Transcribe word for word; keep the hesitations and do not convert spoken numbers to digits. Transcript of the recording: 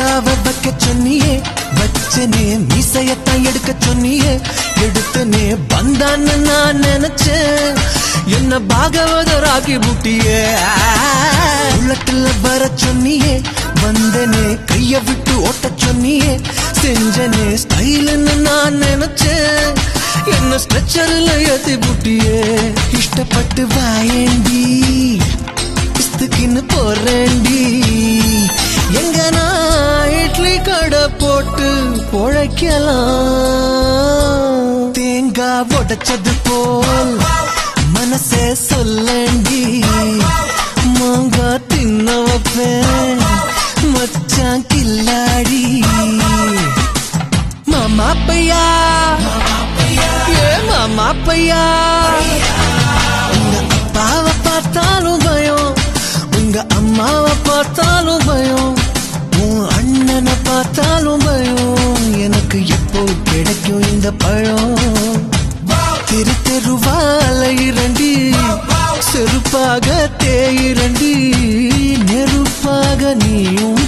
தேங்காவ வைக்க சொன்னியே வச்சனே மீசையத்தான் எடுக்க சொன்னியே எடுத்தனே வந்தான்னு நான் நினைச்சேன் என்ன பாகவதராகி புட்டியே உள்ளத்துல வர சொன்னியே வந்தனே கைய விட்டு ஓட்ட சொன்னியே செஞ்சனே ஸ்டைல்னு நான் நினைச்சேன் என்ன ஸ்ட்ரெச்சர்ல ஏத்தி புட்டியே இஷ்டப்பட்டு வாயேண்டி இஸ்துக்குன்னு போறேண்டி எங்க நான் இட்லி கடை போட்டு பொழைக்கலாம் தேங்காய் உடைச்சது போல் மனசே சொல்லேண்டி மாங்கா தின்ன வைப்பேன் மச்சான் கில்லாடி மாமா பையா ஏ மாமா பையா உங்க அப்பாவை பார்த்தாலும் பயம் உங்க அம்மாவை பார்த்தாலும் பயம் உன் அண்ணனை பார்த்தாலும் பயம் எனக்கு எப்போ கிடைக்கும் இந்த பழம் தெரு தெருவால இரண்டி செருப்பாக தேயிரண்டி நெருப்பாக நீயும்